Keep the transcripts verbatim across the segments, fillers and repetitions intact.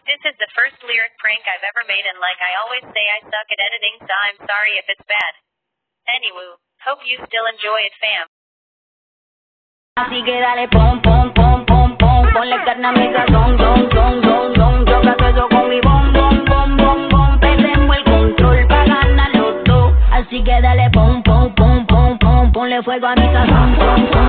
This is the first lyric prank I've ever made, and like I always say, I suck at editing, so I'm sorry if it's bad. Anywho, hope you still enjoy it, fam. Así que dale pom pom pom pom pom, ponle carne a mi sazón, don don don don, choca todo eso con mi bom bom bom bom bom, perdemos el control pa' ganar los dos. Así que dale pom pom pom pom pom, ponle fuego a mi sazón, pom pom.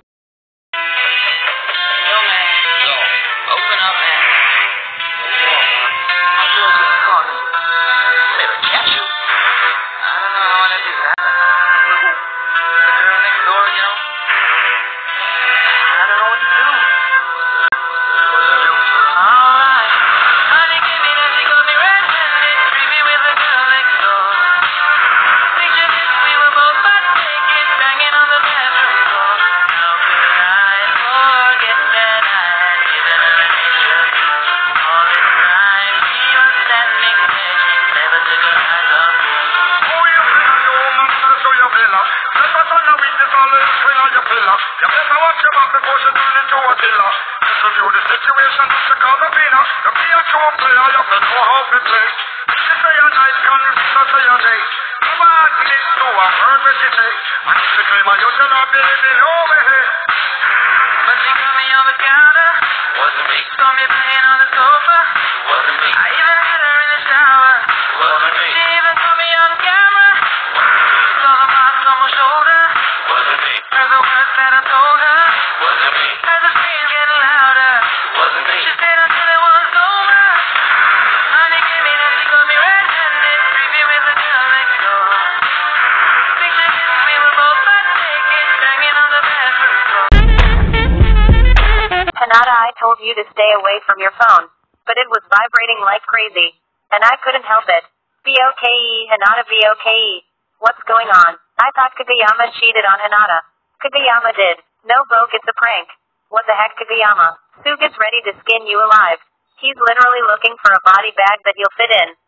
You better watch your back before she turn into a killer. Just review the situation, not to call the winner. You be a true player, you have to know how to play. If you say a night, consider say a day. Come on, please do a heard what she say. And if you claim a you should not be living over here. When she got me on the counter, wasn't me. Saw me playing on the sofa, wasn't me. I even had her in the shower, wasn't me. She even caught me on camera, saw the marks on my shoulder, wasn't me. Heard the words that I told her, wasn't me. Heard the screams getting louder, wasn't me. She stayed until it was over. Honey gave me that, she got me red-handed, creepy with the girl next door. Picture this, we were both butt naked, banging on the bathroom floor. Hinata, I told you to stay away from your phone, but it was vibrating like crazy, and I couldn't help it. B O K E, Hinata, B O K E. What's going on? I thought Kageyama cheated on Hinata. Kageyama did. No, Boke, it's a prank. What the heck, Kageyama? Suga's ready to skin you alive. He's literally looking for a body bag that you'll fit in.